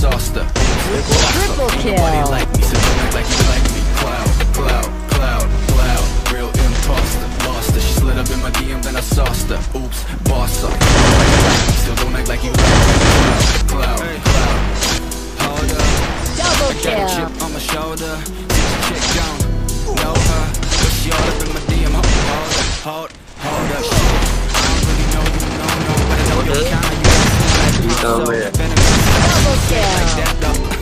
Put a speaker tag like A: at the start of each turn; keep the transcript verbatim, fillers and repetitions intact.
A: sauced her.
B: Triple kill.
A: Nobody like me, so don't act like you like me. Cloud, cloud, cloud, cloud. Real imposter, lost her. She slid up in my D M, then I sauced her. Oops, boss up. So don't act like you like me. Cloud, cloud, cloud. Hold up.
B: Double
A: I got a
B: kill.
A: chip on my shoulder. Teach a chick down. Know her, but she all up in my D M. Hold up, hold, hold up. I don't really know you, no, no, but I know you're kind of you.
C: Double
B: Double kill.
A: Like that, though.